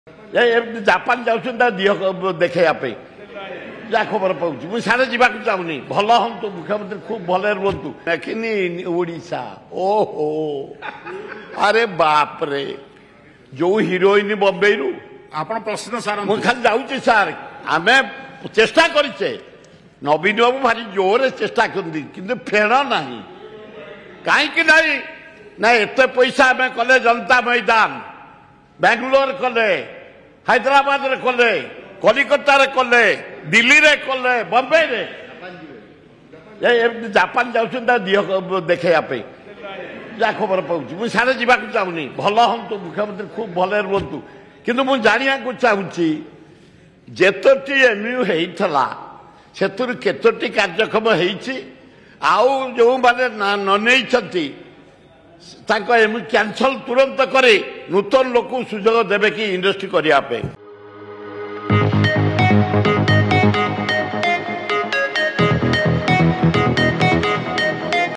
Japan जाऊँ दिह देखा जा खबर पाऊँ मुझे सारे जावाक चाहूनी भल हूँ मुख्यमंत्री खूब भल रुहतु देखनी ओडिशा ओहो अरे बाप रे जो हिरोइन बम्बई रु आपण प्रश्न सार मुझे खाली जाऊँगी सार आम चेष्टा करे नवीन बाबू भारी जोर चेष्टा करती कि फेण ना कहीं ना एत पैसा आम कले जनता मैदान बेंगलोर कले हैदराबाद रे कले कलिकता रे कले दिल्ली रे कले बम्बई रे जापान जाऊँ दिह देखा जा खबर पाऊँ मुझे सारे जावाक चाहूनी भल हूँ मुख्यमंत्री खूब भल रुहतु किंतु मुझे जाना चाहूँगी जेतोटी एमयू होता से केतोटी कार्यक्रम होती आउ जो माने न नहीं कैंसल तुरंत करे नूतन लोक सुजोग देवे कि इंडस्ट्री करने